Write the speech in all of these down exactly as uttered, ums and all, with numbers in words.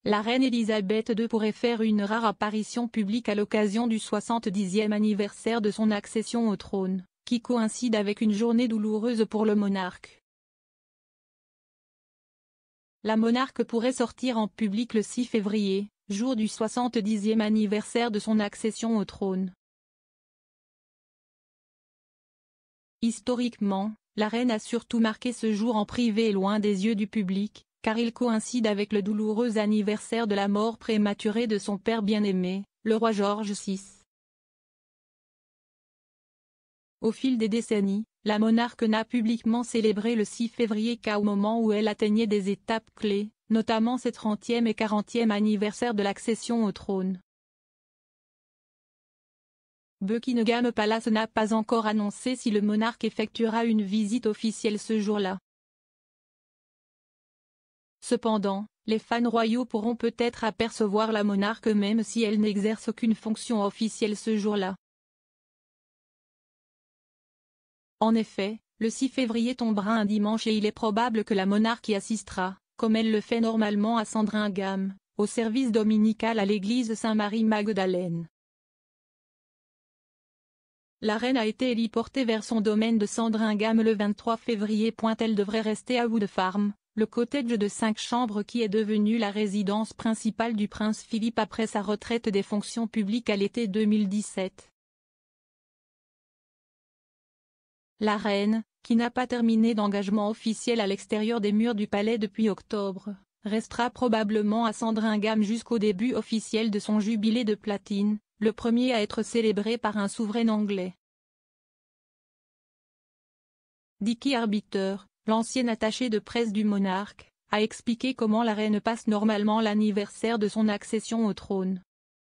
la reine Elisabeth deux pourrait faire une rare apparition publique à l'occasion du soixante-dixième anniversaire de son accession au trône, qui coïncide avec une journée douloureuse pour le monarque. La monarque pourrait sortir en public le six février, jour du soixante-dixième anniversaire de son accession au trône. Historiquement, la reine a surtout marqué ce jour en privé et loin des yeux du public, car il coïncide avec le douloureux anniversaire de la mort prématurée de son père bien-aimé, le roi George six. Au fil des décennies, la monarque n'a publiquement célébré le six février qu'au moment où elle atteignait des étapes clés, notamment ses trentième et quarantième anniversaires de l'accession au trône. Buckingham Palace n'a pas encore annoncé si le monarque effectuera une visite officielle ce jour-là. Cependant, les fans royaux pourront peut-être apercevoir la monarque même si elle n'exerce aucune fonction officielle ce jour-là. En effet, le six février tombera un dimanche et il est probable que la monarque y assistera, comme elle le fait normalement à Sandringham, au service dominical à l'église Saint-Marie-Magdalène. La reine a été héliportée vers son domaine de Sandringham le vingt-trois février. Elle devrait rester à Wood Farm, le cottage de cinq chambres qui est devenu la résidence principale du prince Philippe après sa retraite des fonctions publiques à l'été deux mille dix-sept. La reine, qui n'a pas terminé d'engagement officiel à l'extérieur des murs du palais depuis octobre, restera probablement à Sandringham jusqu'au début officiel de son jubilé de platine, le premier à être célébré par un souverain anglais. Dickie Arbiter, l'ancien attaché de presse du monarque, a expliqué comment la reine passe normalement l'anniversaire de son accession au trône.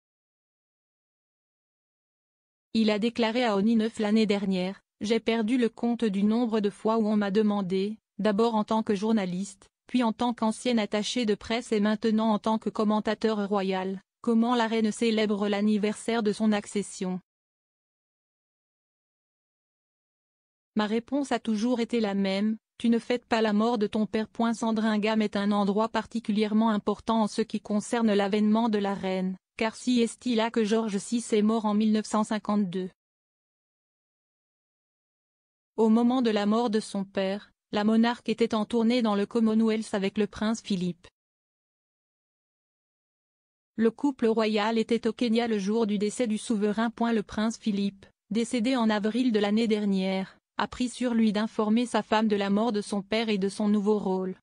Il a déclaré à O N I neuf l'année dernière: « J'ai perdu le compte du nombre de fois où on m'a demandé, d'abord en tant que journaliste, puis en tant qu'ancien attaché de presse et maintenant en tant que commentateur royal, comment la reine célèbre l'anniversaire de son accession. Ma réponse a toujours été la même, tu ne fêtes pas la mort de ton père. Sandringham est un endroit particulièrement important en ce qui concerne l'avènement de la reine, car si est-il là que George six est mort en mille neuf cent cinquante-deux. Au moment de la mort de son père, la monarque était en tournée dans le Commonwealth avec le prince Philippe. Le couple royal était au Kenya le jour du décès du souverain. Le prince Philippe, décédé en avril de l'année dernière, a pris sur lui d'informer sa femme de la mort de son père et de son nouveau rôle.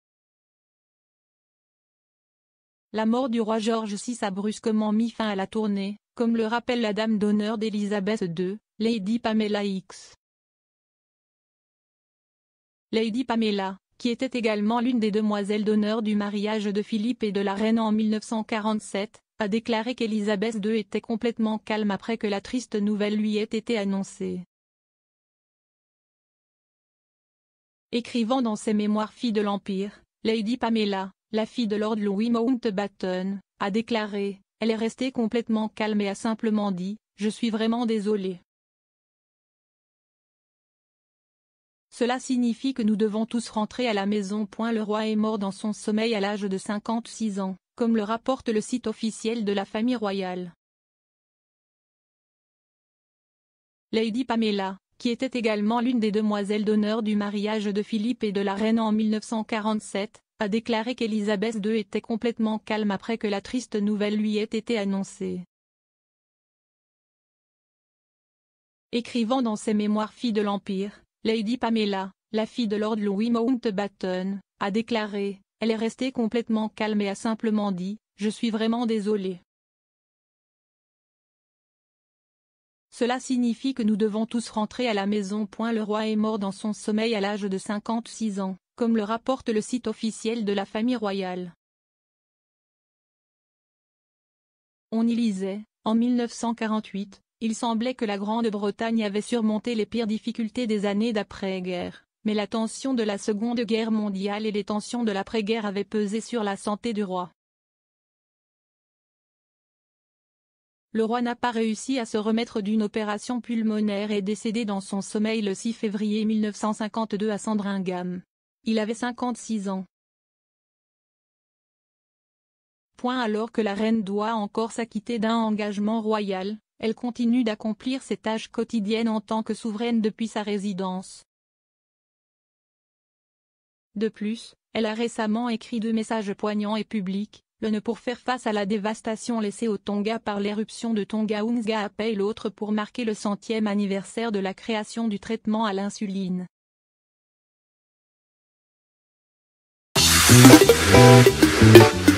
La mort du roi George six a brusquement mis fin à la tournée, comme le rappelle la dame d'honneur d'Élisabeth deux, Lady Pamela Hicks. Lady Pamela, qui était également l'une des demoiselles d'honneur du mariage de Philippe et de la reine en mille neuf cent quarante-sept, a déclaré qu'Élisabeth deux était complètement calme après que la triste nouvelle lui ait été annoncée. Écrivant dans ses mémoires Fille de l'Empire, Lady Pamela, la fille de Lord Louis Mountbatten, a déclaré: « Elle est restée complètement calme et a simplement dit: « Je suis vraiment désolée. Cela signifie que nous devons tous rentrer à la maison. » Le roi est mort dans son sommeil à l'âge de cinquante-six ans, comme le rapporte le site officiel de la famille royale. Lady Pamela, qui était également l'une des demoiselles d'honneur du mariage de Philippe et de la reine en mille neuf cent quarante-sept, a déclaré qu'Élisabeth deux était complètement calme après que la triste nouvelle lui ait été annoncée. Écrivant dans ses mémoires Fille de l'Empire, Lady Pamela, la fille de Lord Louis Mountbatten, a déclaré: « Elle est restée complètement calme et a simplement dit: « Je suis vraiment désolée. » Cela signifie que nous devons tous rentrer à la maison. Le roi est mort dans son sommeil à l'âge de cinquante-six ans, comme le rapporte le site officiel de la famille royale. On y lisait: « En mille neuf cent quarante-huit, il semblait que la Grande-Bretagne avait surmonté les pires difficultés des années d'après-guerre, mais la tension de la Seconde Guerre mondiale et les tensions de l'après-guerre avaient pesé sur la santé du roi. Le roi n'a pas réussi à se remettre d'une opération pulmonaire et est décédé dans son sommeil le six février mille neuf cent cinquante-deux à Sandringham. Il avait cinquante-six ans. Point alors que la reine doit encore s'acquitter d'un engagement royal, elle continue d'accomplir ses tâches quotidiennes en tant que souveraine depuis sa résidence. De plus, elle a récemment écrit deux messages poignants et publics, l'un pour faire face à la dévastation laissée au Tonga par l'éruption de Tonga-Unga et l'autre pour marquer le centième anniversaire de la création du traitement à l'insuline. Thank you.